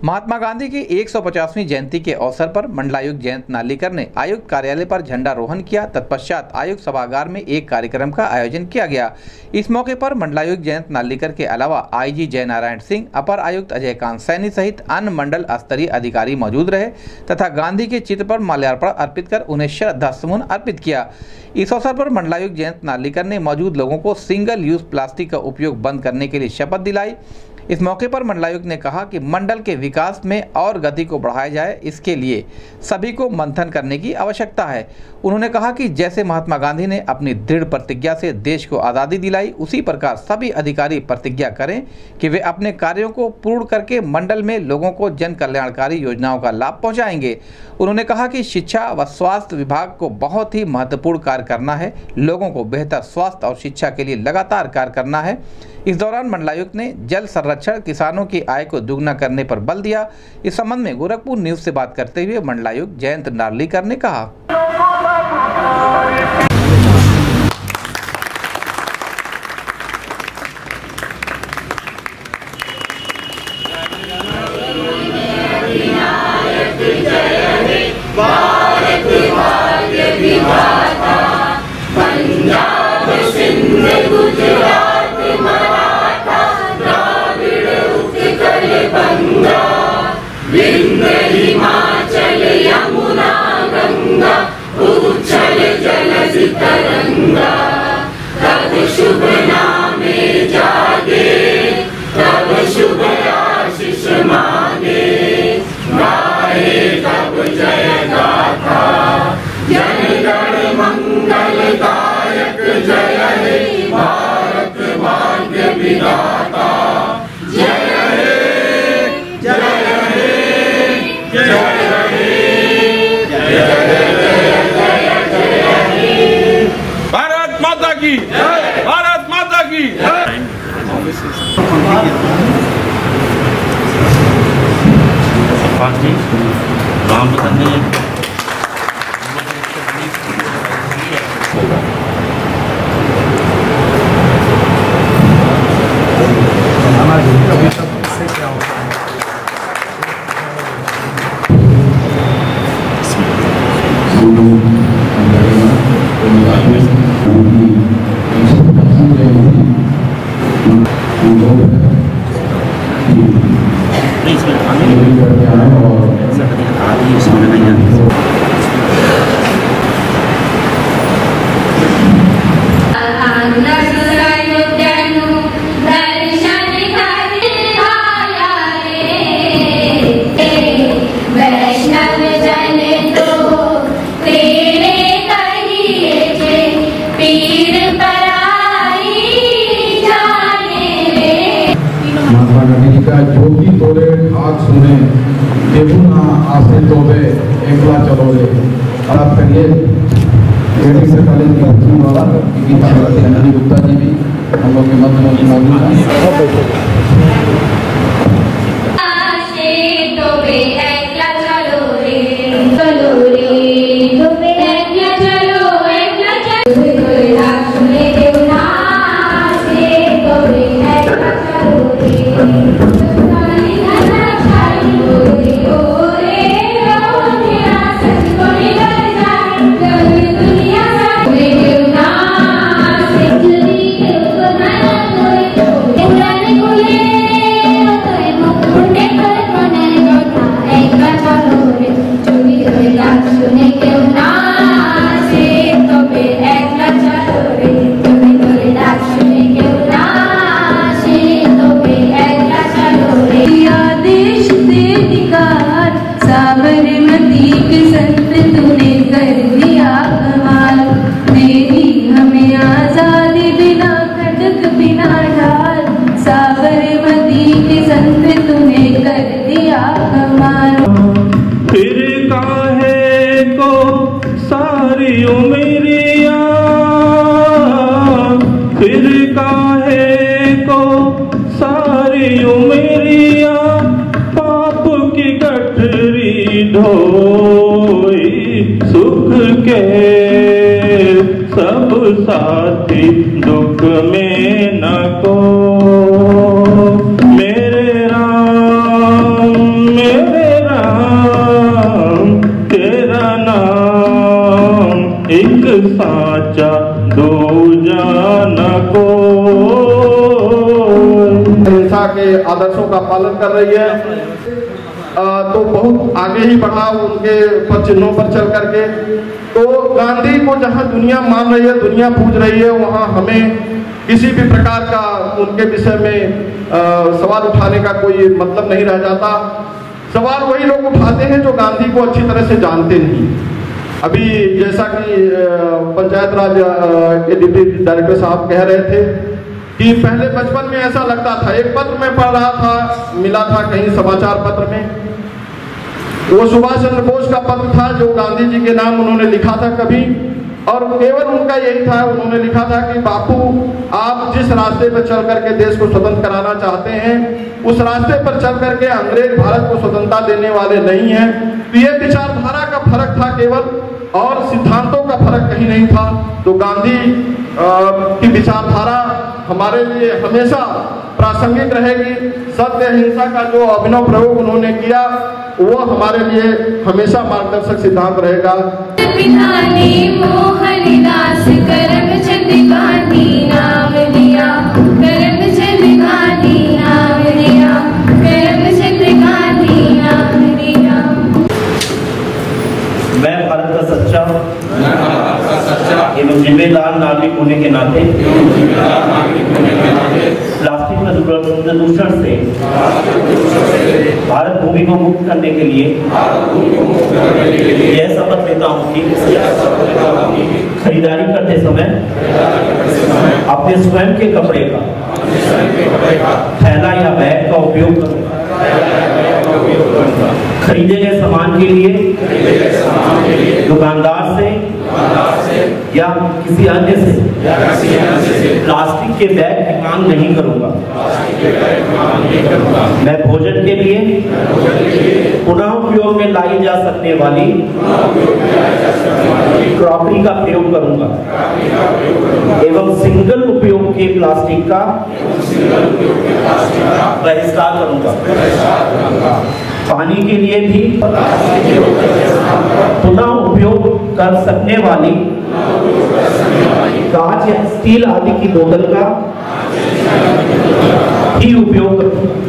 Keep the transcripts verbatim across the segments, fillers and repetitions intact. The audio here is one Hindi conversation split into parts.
महात्मा गांधी की एक सौ पचासवीं जयंती के अवसर पर मंडलायुक्त जयंत नार्लिकर ने आयुक्त कार्यालय पर झंडारोहण किया। तत्पश्चात आयुक्त सभागार में एक कार्यक्रम का आयोजन किया गया। इस मौके पर मंडलायुक्त जयंत नार्लिकर के अलावा आईजी जय नारायण सिंह, अपर आयुक्त अजय कांत सैनी सहित अन्य मंडल स्तरीय अधिकारी मौजूद रहे तथा गांधी के चित्र पर माल्यार्पण अर्पित कर उन्हें श्रद्धा सुमन अर्पित किया। इस अवसर पर मंडलायुक्त जयंत नार्लिकर ने मौजूद लोगों को सिंगल यूज प्लास्टिक का उपयोग बंद करने के लिए शपथ दिलाई। इस मौके पर मंडलायुक्त ने कहा कि मंडल के विकास में और गति को बढ़ाया जाए, इसके लिए सभी को मंथन करने की आवश्यकता है। उन्होंने कहा कि जैसे महात्मा गांधी ने अपनी दृढ़ प्रतिज्ञा से देश को आज़ादी दिलाई, उसी प्रकार सभी अधिकारी प्रतिज्ञा करें कि वे अपने कार्यों को पूर्ण करके मंडल में लोगों को जन कल्याणकारी योजनाओं का लाभ पहुँचाएंगे। उन्होंने कहा कि शिक्षा व स्वास्थ्य विभाग को बहुत ही महत्वपूर्ण कार्य करना है, लोगों को बेहतर स्वास्थ्य और शिक्षा के लिए लगातार कार्य करना है। इस दौरान मंडलायुक्त ने जल संरक्षण, किसानों की आय को दुगना करने पर बल दिया। इस संबंध में गोरखपुर न्यूज से बात करते हुए मंडलायुक्त जयंत नार्लिकर ने कहा, हिमाचल यमुना गंगा उच्छल जलधि तरंगा, तब शुभ नामे जागे, तब शुभ आशीष मांगे, गाए तब जय गाथा, जन गण मंगलदायक जय हे भारत भाग्य विधाता, जय हे जय भारत माता की जय, भारत माता की जय। जी राम बताने जो भी तोरे हाथ सुने देवू ना आसे तोबे एकला चलो रे। आप करिए एडी से कॉलेज की बच्चों वाला की ताकत गुप्ता जी भी हम लोग के मध्य में मौजूद हैं। फिर काहे को सारी उमरिया पाप की गठरी ढोई, सुख के सब साथी दुख में न को। मेरे राम अहिंसा के आदर्शों का पालन कर रही है, तो बहुत आगे ही बढ़ा उनके पद चिन्हों पर चल करके। तो गांधी को जहां दुनिया मान रही है, दुनिया पूज रही है, वहां हमें किसी भी प्रकार का उनके विषय में आ, सवाल उठाने का कोई मतलब नहीं रह जाता। सवाल वही लोग उठाते हैं जो गांधी को अच्छी तरह से जानते नहीं। अभी जैसा कि पंचायत राज के डिप्टी डायरेक्टर साहब कह रहे थे कि पहले बचपन में ऐसा लगता था, एक पत्र में पढ़ रहा था, मिला था कहीं समाचार पत्र में, वो सुभाष चंद्र बोस का पत्र था जो गांधी जी के नाम उन्होंने लिखा था कभी, और केवल उनका यही था, उन्होंने लिखा था कि बापू आप जिस रास्ते पर चल करके देश को स्वतंत्र कराना चाहते हैं, उस रास्ते पर चल करके अंग्रेज भारत को स्वतंत्रता देने वाले नहीं हैं। तो ये विचारधारा का फर्क था केवल, और सिद्धांतों का फर्क कहीं नहीं था। तो गांधी की विचारधारा हमारे लिए हमेशा प्रासंगिक रहेगी। सत्य अहिंसा का जो अभिनव प्रयोग उन्होंने किया वो हमारे लिए हमेशा मार्गदर्शक सिद्धांत रहेगा। मोहनदास करमचंद गांधी नाम लिया, करमचंद गांधी नाम लिया, करमचंद गांधी नाम लिया। मैं भारत का सच्चा एवं जिम्मेदार नागरिक होने के नाते प्लास्टिक प्रदूषण से भारत भूमि को मुक्त करने के लिए यह शपथ लेता हूँ कि खरीदारी करते समय अपने स्वयं के कपड़े का थैला या बैग का उपयोग करूँगा। खरीदे गए सामान के लिए दुकानदार से या किसी अन्य से प्लास्टिक के बैग की मांग नहीं करूंगा। मैं भोजन के लिए पुनः उपयोग में लाई जा सकने वाली क्रॉकरी का प्रयोग करूंगा एवं सिंगल उपयोग के प्लास्टिक का बहिष्कार करूंगा। पानी के लिए भी पुनः उपयोग कर सकने वाली कांच या स्टील आदि की बोतल का ही उपयोग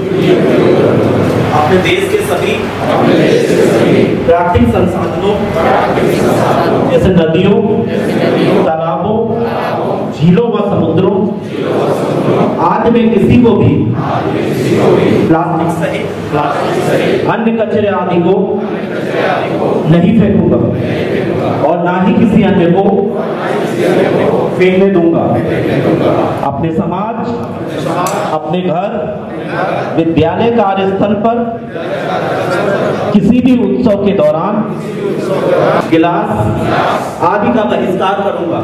अपने देश के सभी प्राकृतिक संसाधनों जैसे नदियों, तालाबों, झीलों व समुद्रों आदि में किसी को भी प्लास्टिक सहित अन्य कचरे आदि को नहीं फेंकूंगा और ना ही किसी अन्य को फेंकने दूंगा। अपने समाज, अपने घर, विद्यालय, कार्यस्थल पर किसी भी उत्सव के दौरान गिलास आदि का बहिष्कार करूंगा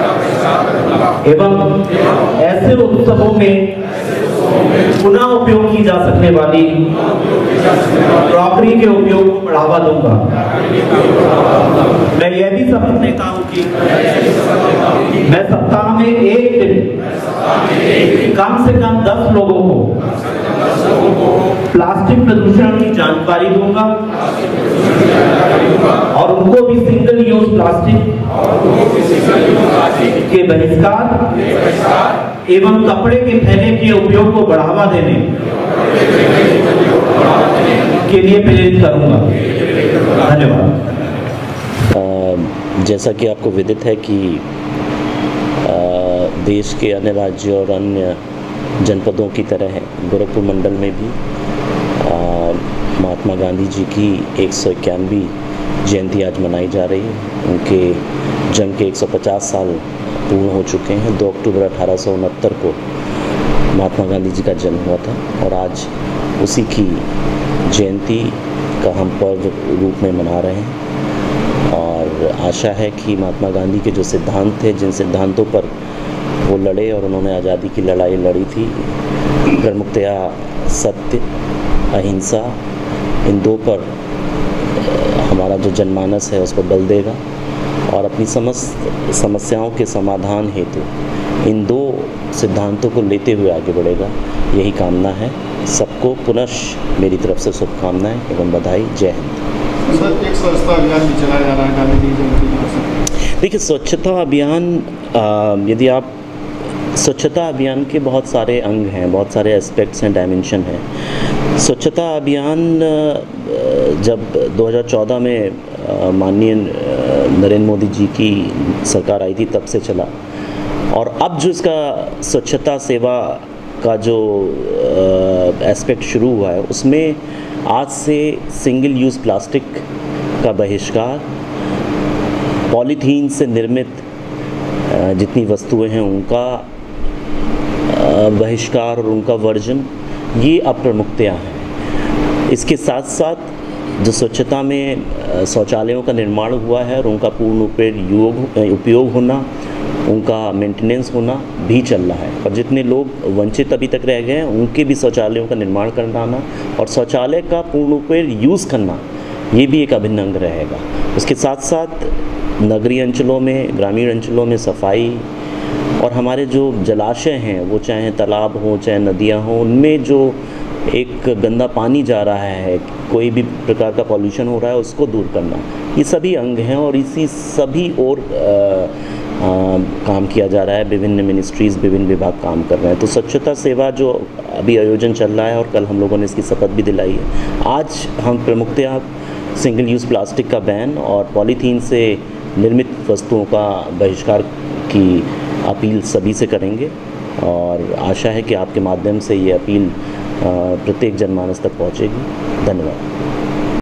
एवं ऐसे उत्सवों में पुनः उपयोग की जा सकने वाली क्रॉकरी के उपयोग को बढ़ावा दूंगा। मैं यह भी शपथ लेता हूं कि मैं सप्ताह में एक दिन कम से कम दस लोगों को प्लास्टिक प्रदूषण की जानकारी दूंगा और उनको भी सिंगल यूज प्लास्टिक के बहिष्कार एवं कपड़े के थैले के उपयोग को बढ़ावा देने के लिए प्रेरित करूंगा। धन्यवाद। जैसा कि आपको विदित है कि आ, देश के अन्य राज्यों और अन्य जनपदों की तरह गोरखपुर मंडल में भी आ, महात्मा गांधी जी की एक सौ इक्यानवी जयंती आज मनाई जा रही है। उनके जन्म के एक सौ पचास साल पूर्ण हो चुके हैं। दो अक्टूबर अठारह सौ उनहत्तर को महात्मा गांधी जी का जन्म हुआ था और आज उसी की जयंती का हम पर्व रूप में मना रहे हैं और आशा है कि महात्मा गांधी के जो सिद्धांत थे, जिन सिद्धांतों पर वो लड़े और उन्होंने आज़ादी की लड़ाई लड़ी थी, प्रमुखतया सत्य, अहिंसा, इन दो पर हमारा जो जनमानस है उस पर बल देगा और अपनी समस्त समस्याओं के समाधान हेतु इन दो सिद्धांतों को लेते हुए आगे बढ़ेगा। यही कामना है। सबको पुनः मेरी तरफ से शुभकामनाएं एवं बधाई। जय हिंद। सर, एक स्वच्छता अभियान भी चलाया जा रहा है गांधी जयंती। देखिए, स्वच्छता अभियान यदि आप स्वच्छता अभियान के बहुत सारे अंग हैं, बहुत सारे एस्पेक्ट्स हैं, डायमेंशन हैं। स्वच्छता अभियान जब दो हज़ार चौदह में माननीय नरेंद्र मोदी जी की सरकार आई थी तब से चला, और अब जो इसका स्वच्छता सेवा का जो एस्पेक्ट शुरू हुआ है उसमें आज से सिंगल यूज़ प्लास्टिक का बहिष्कार, पॉलीथीन से निर्मित जितनी वस्तुएं हैं उनका बहिष्कार और उनका वर्जन, ये अब प्रमुखतया हैं। इसके साथ साथ जो स्वच्छता में शौचालयों का निर्माण हुआ है और उनका पूर्ण उपयोग उपयोग होना, उनका मेंटेनेंस होना भी चल रहा है, और जितने लोग वंचित अभी तक रह गए हैं उनके भी शौचालयों का निर्माण कराना और शौचालय का पूर्ण उपयोग यूज़ करना, ये भी एक अभिन्न अंग रहेगा। उसके साथ साथ नगरीय अंचलों में, ग्रामीण अंचलों में सफाई, और हमारे जो जलाशय हैं वो चाहे तालाब हों चाहे नदियां हों, उनमें जो एक गंदा पानी जा रहा है, कोई भी प्रकार का पॉल्यूशन हो रहा है, उसको दूर करना, ये सभी अंग हैं और इसी सभी और काम किया जा रहा है। विभिन्न मिनिस्ट्रीज़, विभिन्न विभाग काम कर रहे हैं। तो स्वच्छता सेवा जो अभी आयोजन चल रहा है और कल हम लोगों ने इसकी शपथ भी दिलाई है। आज हम प्रमुखतया सिंगल यूज़ प्लास्टिक का बैन और पॉलीथीन से निर्मित वस्तुओं का बहिष्कार की अपील सभी से करेंगे, और आशा है कि आपके माध्यम से ये अपील प्रत्येक जनमानस तक पहुंचेगी। धन्यवाद।